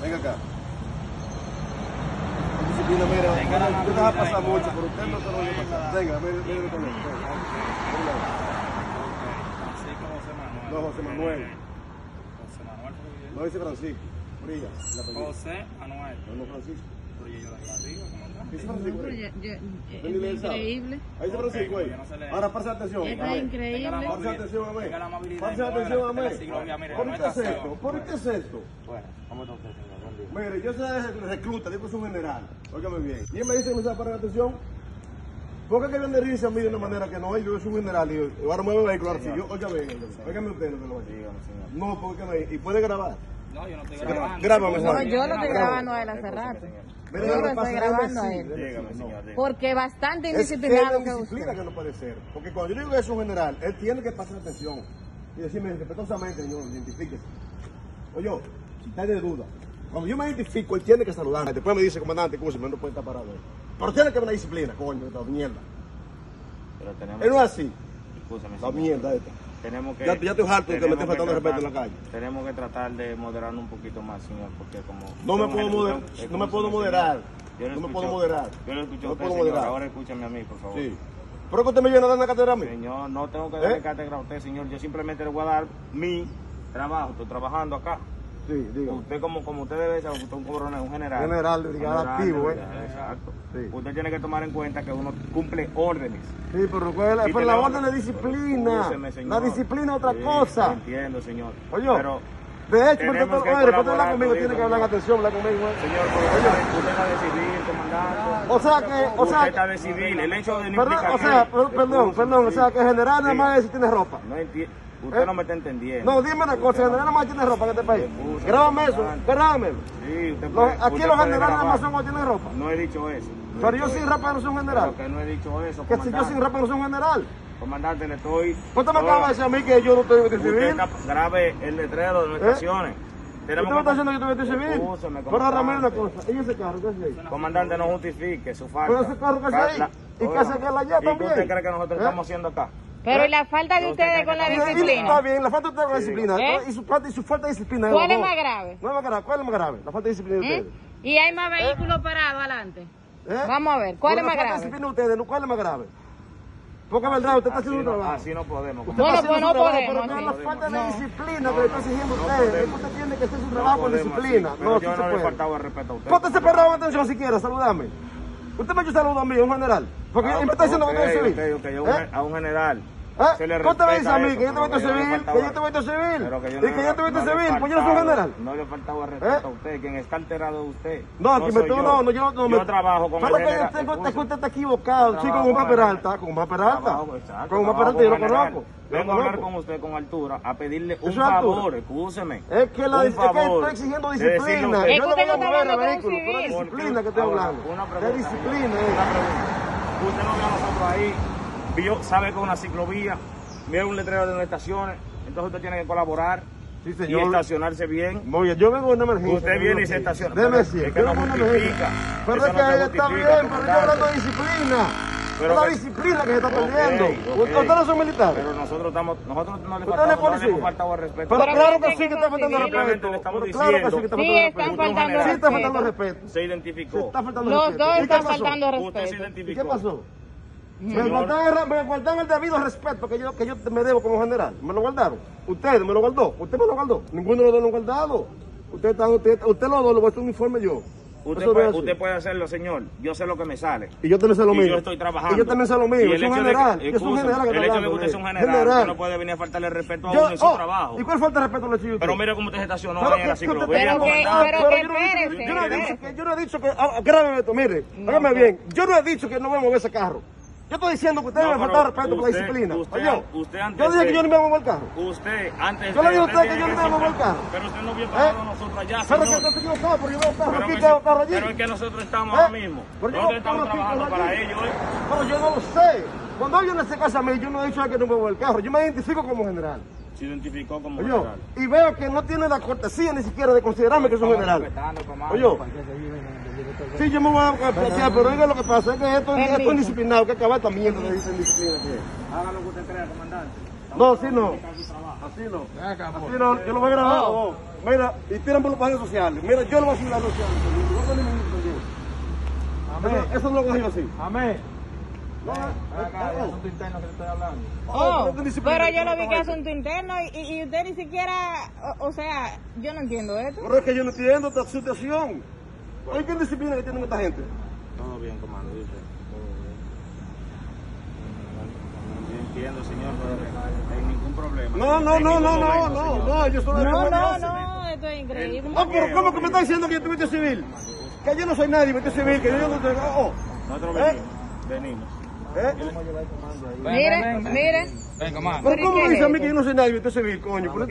Venga acá. Disciplina, mira, usted te va a pasar mucho, pero usted no se lo lleva acá. Venga, mire con él. Francisco José Manuel. No, José Manuel. José Manuel Trujillo. No dice Francisco. Brilla. el apellido. José Manuel. No, Francisco. Trujillo de la Riva, ¿cómo está? Dice Francisco. Es increíble. Ahí dice Francisco ahí. Ahora pasa atención. Está increíble. Pasa atención a mí. Tenga la amabilidad. Pasa atención a mí. Mire, ¿Por qué es esto? ¿Por qué es esto? Bueno, ¿cómo está usted, señor? Buen día. Mire, yo soy recluta, yo soy un general. Óigame bien. Y él me dice que me sabe poner atención. ¿Por qué quieren dirigirse a mí de una manera que no es? Yo soy un general y ahora mueve el vehículo así. Óigame usted lo que lo voy a decir. No, porque me... ¿Y puede grabar? No, yo no estoy grabando. Grábame, No, yo lo estoy grabando a él hace rato. Mire, Yo lo me estoy pasa grabando a decir, él. Dígame, señor. dígame. Porque bastante Es indisciplinado la que disciplina usted. que no puede ser. Porque cuando yo digo que es un general, él tiene que pasar atención y decirme respetuosamente, señor, identifíquese. Oye, si está de duda, cuando yo me identifico, él tiene que saludarme. Después me dice, comandante, escúchame, no puede estar parado ahí. Pero tiene que haber una disciplina, coño, esta mierda. Pero tenemos... Él no es así. Escúchame, La señor. mierda esta. Tenemos que... Ya estoy harto de que me esté faltando respeto en la calle. Tenemos que tratar de moderarnos un poquito más, señor, porque como... No me puedo moderar. No me puedo moderar. Yo lo No me escucho- puedo moderar. Yo lo escucho a No usted, puedo señor. moderar. Ahora escúchame a mí, por favor. Sí. ¿Pero que usted me viene a dar una cátedra a mí? Señor, no tengo que darle cátedra a usted, señor. Yo simplemente le voy a dar mi trabajo. Estoy trabajando acá. Sí, dígame. Usted como usted debe ser, usted es un coronel, un general. General de brigada activo, Exacto. Sí. Usted tiene que tomar en cuenta que uno cumple órdenes. Sí, pero recuerda, Y pues te la lo- orden es disciplina. Escúcheme, señor. La disciplina es otra Sí, cosa. Entiendo, señor. Oye, Pero, de hecho, porque tenemos que después de hablar colaborar conmigo, tiene que hablar en todito, atención, hablar conmigo. señor, usted está de civil, comandante. O sea que, Usted está de civil. El hecho de no perdón, implicar o sea, que- perdón, o sea que general nada Sí. más es si tiene ropa. No entiendo. Usted no me está entendiendo. No, dime una cosa, general nada más tiene ropa en este país. Grábame eso, grábame. Sí, usted Los- puede, Aquí usted los puede generales nada grabar. más son cuando tienen ropa. No he dicho eso. Pero yo sin ropa no soy un general. Pero que no he dicho eso, Que si yo comandante. sin ropa no soy un general. Comandante, le estoy... ¿Usted me acaba de decir a mí que yo no estoy vestido Usted civil? está grave el letrero de nuestras estaciones. ¿Usted me está diciendo que yo estoy vestido civil? Escúcheme, Pero ahora mire una comandante. cosa, ¿y ese carro qué es ahí? Comandante, no justifique su falta. Pero ese carro que está ahí, y que hace que la allá ¿Y qué también. usted cree que nosotros estamos haciendo acá? Pero ¿y la falta de ustedes con la Está disciplina? bien, la falta de usted con la disciplina. ¿Eh? Y su falta de disciplina. ¿Cuál es los dos. más grave? No es más grave. ¿Cuál es más grave? La falta de disciplina de ¿Eh? ustedes. Y hay más vehículos parados adelante. ¿Eh? Vamos a ver, ¿cuál es más La falta de grave? disciplina de ustedes, ¿no? ¿Cuál es más grave? Porque es verdad, usted está haciendo un trabajo. Así no podemos. Usted Bueno, está pues haciendo no su trabajo, podemos, pero no es sí. la falta de No. disciplina que le está exigiendo a usted. Es que usted tiene que hacer su trabajo con podemos, disciplina. sí, pero No, sí yo se no le he puede. faltado el respeto a usted. Póntese perrado atención si quiere, saludame. Usted me ha hecho saludo a mí, un general. Porque me está diciendo que estoy civil. Ok, a un general. Se le ¿Cómo te me dices a mí respeta que yo te eso, voy a pero civil? Que yo te voy a civil. Pero que yo Y que yo te voy a civil, pues yo no soy un general. No le faltaba respeto a usted, quien está alterado de usted. No, aquí me soy estoy, yo. no, yo no me. Yo trabajo con Pero el que general. yo tengo, es que Escuche. usted está equivocado. Sí, Trabajo con un con el Peralta, con un Peralta. Trabajo, exacto, Con un trabajo Peralta, yo lo con el general. conozco. Vengo a hablar con usted con altura, a pedirle un ¿Eso es altura? favor, escúcheme. Es que, Un es que favor estoy exigiendo de decirle a disciplina. usted. Es Yo que usted no voy a está mover hablando el con un vehículo, pero civil. es disciplina que estoy Ahora, hablando. una De pregunta. disciplina, Una pregunta. Usted no vio a nosotros ahí, sabe que es una ciclovía, vio un letrero de las estaciones, entonces usted tiene que colaborar Sí, y señor. estacionarse bien. Muy bien, yo vengo de una emergencia. Usted viene y se estaciona. Déjeme Pero decir, es que yo no vengo de una justifica. emergencia. Pero Eso es no que se está justifica, bien, pero yo comandante. hablando de disciplina. Pero Es la que- disciplina que se está Ok, perdiendo. ok. Ustedes no son militares. Pero nosotros no le Usted no es faltamos, no policía. le hemos faltado al respeto. Pero Pero claro que que sí que está faltando civiles. respeto. Simplemente le estamos Pero claro que sí que diciendo. está Sí, faltando están respeto. faltando Sí está faltando respeto. respeto. Se identificó. Se está faltando Los respeto. dos ¿Y qué están pasó? faltando Usted se respeto. ¿Y identificó. qué pasó? Señor. Me guardaron el debido respeto que yo me debo como general. Me lo guardaron. Ustedes me lo guardó. Usted me lo guardó. Ninguno de los dos lo ha guardado. Usted los dos lo voy a hacer un informe yo. Eso debe Usted ser. puede hacerlo, señor. Yo sé lo que me sale. Y yo también sé lo Y mío. yo estoy trabajando. Y yo también sé lo mío. Y Yo el soy un hecho de que- general. Yo soy un escúchame, general que el está hecho de que hablando. usted sea un general, usted no puede venir a faltarle respeto a uno en su trabajo. ¿Y cuál falta de respeto le estoy Pero mire cómo usted se estacionó Pero ahí en la que usted- ciclovía, Pero que- comandante. pero que yo no he dicho espérese, yo no he dicho que, grábeme esto, mire, hágame bien, yo no he dicho que no voy a mover ese carro. Yo estoy diciendo que ustedes No, me pero falta respeto por la usted- disciplina. usted- Oye, usted antes yo dije de- que yo no me voy a mover el carro. Usted, antes Yo le dije a usted usted que tiene yo no me voy a mover el carro. Pero usted no vio parado a nosotros allá, Pero que señor. yo estoy equivocado, porque yo veo carro Pero aquí, que tengo sí, carro allí. pero es que nosotros estamos ¿Eh? ahora mismo. Pero yo Nosotros estamos carro aquí, trabajando carro para allí. ellos. Pero yo no lo sé. Cuando alguien se casa a mí, yo no he dicho que no me voy el carro. Yo me identifico como general. Se identificó como Oye, general. y veo que no tiene la cortesía ni siquiera de considerarme que soy un general. Oye, sí, yo me voy a plantear, pero oiga lo que pasa es que esto es indisciplinado, que acabar esta mierda de indisciplina que es. Haga lo que usted crea, comandante. No, así no. Así no. Así no, yo lo voy a grabar. Oh. Mira, y tiran por las páginas sociales. Mira, yo lo voy a subir a las redes sociales. No tengo ningún problema. Eso no lo cogió así. Amén. No, Acá, el asunto interno que te estoy hablando. Oh, pero disciplina, pero yo lo vi que no, es asunto interno y usted ni siquiera, o sea, yo no entiendo esto. Pero es que yo no entiendo esta situación. Oye, ¿qué disciplina que tienen esta gente? Todo bien, comando, dice. Todo bien. Yo entiendo, señor, pero no hay ningún problema. No, yo soy No, esto es increíble. Ah, pero ¿cómo que me está diciendo que yo estoy vestido civil? Que yo no soy nadie, vestido civil, que yo no tengo... Nosotros venimos. Mire, mire. Ven, comando. Pero ¿cómo ¿Qué me dice es a mí esto? que yo no soy nadie, vestido civil, coño?